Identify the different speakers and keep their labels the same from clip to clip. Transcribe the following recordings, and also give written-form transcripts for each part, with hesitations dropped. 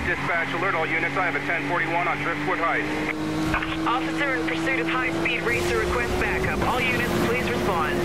Speaker 1: Dispatch, alert all units. I have a 1041 on Driftwood Heights.
Speaker 2: Officer in pursuit of high-speed racer requests backup. All units, please respond.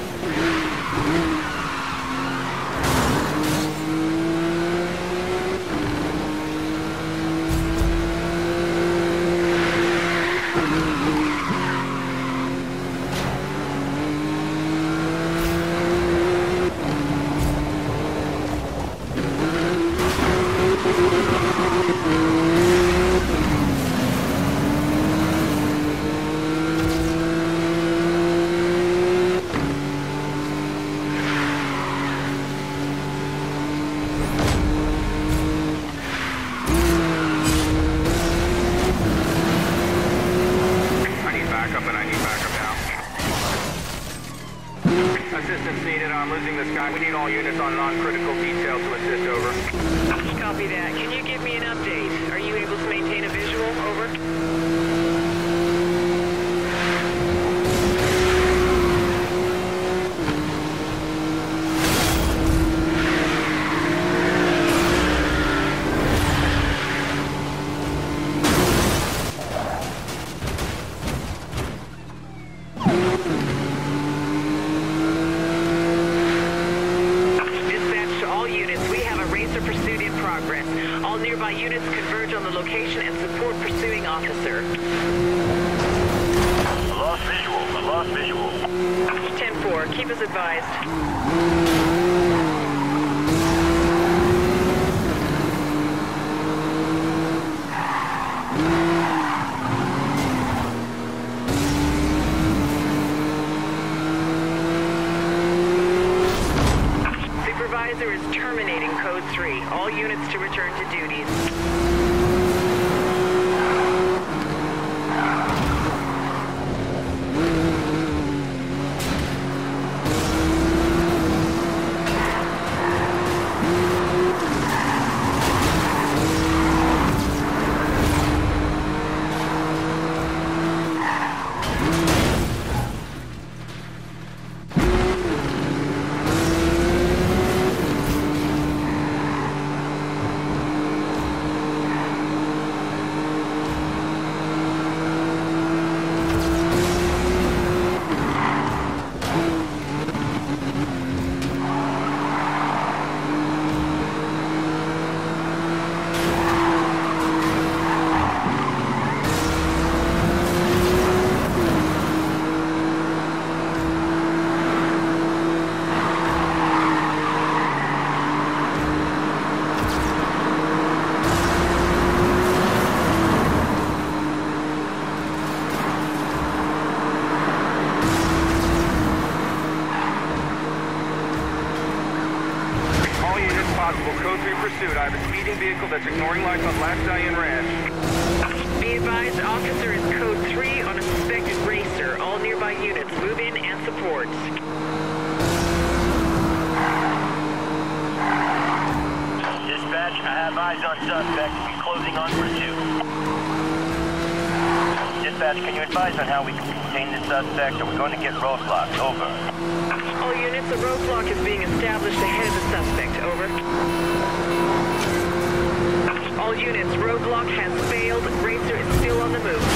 Speaker 1: Assistance needed. I'm losing this guy. We need all units on non-critical detail to assist, over.
Speaker 2: Copy that. Can you give me an update? Are you able to maintain a visual? Over. Pursuit in progress. All nearby units converge on the location and support pursuing officer.
Speaker 3: Lost visual. Lost visual.
Speaker 2: 10-4. Keep us advised. Supervisor is terminating Code 3. All units to return to duties.
Speaker 1: Possible Code 3 pursuit. I have a speeding vehicle that's ignoring lights on Last Diane Ranch.
Speaker 2: Be advised, officer is Code 3 on a suspected racer. All nearby units move in and support.
Speaker 3: Dispatch, I have eyes on suspect. We're closing on pursuit. Dispatch, can you advise on how we can contain the suspect, or we're going to get roadblocked? Over.
Speaker 2: All units, a roadblock is being established ahead of the suspect. Over. All units, roadblock has failed. Racer is still on the move.